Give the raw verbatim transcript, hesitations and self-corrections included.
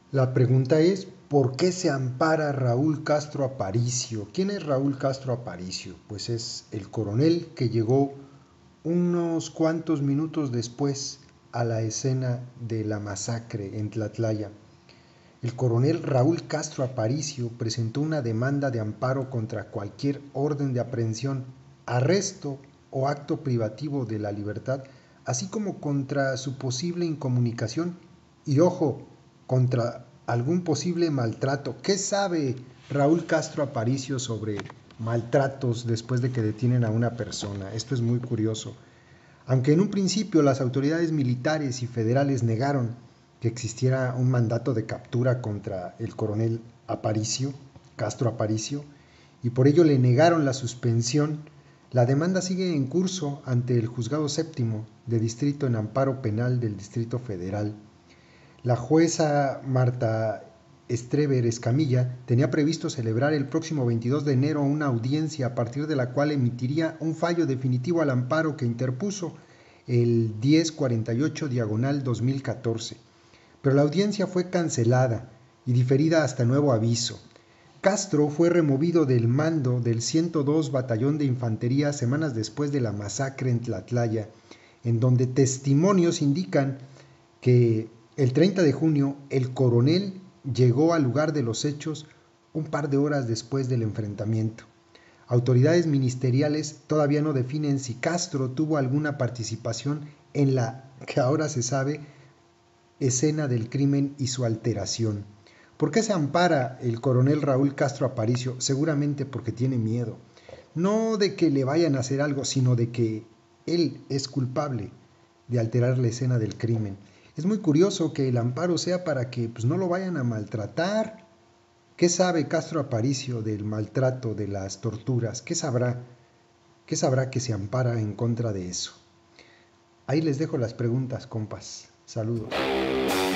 La pregunta es, ¿por qué se ampara Raúl Castro Aparicio? ¿Quién es Raúl Castro Aparicio? Pues es el coronel que llegó unos cuantos minutos después a la escena de la masacre en Tlatlaya. El coronel Raúl Castro Aparicio presentó una demanda de amparo contra cualquier orden de aprehensión, arresto o acto privativo de la libertad, así como contra su posible incomunicación y, ojo, contra algún posible maltrato. ¿Qué sabe Raúl Castro Aparicio sobre maltratos después de que detienen a una persona? Esto es muy curioso. Aunque en un principio las autoridades militares y federales negaron que existiera un mandato de captura contra el coronel Aparicio, Castro Aparicio, y por ello le negaron la suspensión, la demanda sigue en curso ante el Juzgado Séptimo de Distrito en Amparo Penal del Distrito Federal. La jueza Marta Estrever Escamilla tenía previsto celebrar el próximo veintidós de enero una audiencia a partir de la cual emitiría un fallo definitivo al amparo que interpuso el diez cuarenta y ocho diagonal dos mil catorce. Pero la audiencia fue cancelada y diferida hasta nuevo aviso. Castro fue removido del mando del ciento dos Batallón de Infantería semanas después de la masacre en Tlatlaya, en donde testimonios indican que el treinta de junio el coronel llegó al lugar de los hechos un par de horas después del enfrentamiento. Autoridades ministeriales todavía no definen si Castro tuvo alguna participación en la que ahora se sabe escena del crimen y su alteración. ¿Por qué se ampara el coronel Raúl Castro Aparicio? Seguramente porque tiene miedo. No de que le vayan a hacer algo, sino de que él es culpable de alterar la escena del crimen. Es muy curioso que el amparo sea para que pues, no lo vayan a maltratar. ¿Qué sabe Castro Aparicio del maltrato, de las torturas? ¿Qué sabrá? ¿Qué sabrá que se ampara en contra de eso? Ahí les dejo las preguntas, compas. Saludos.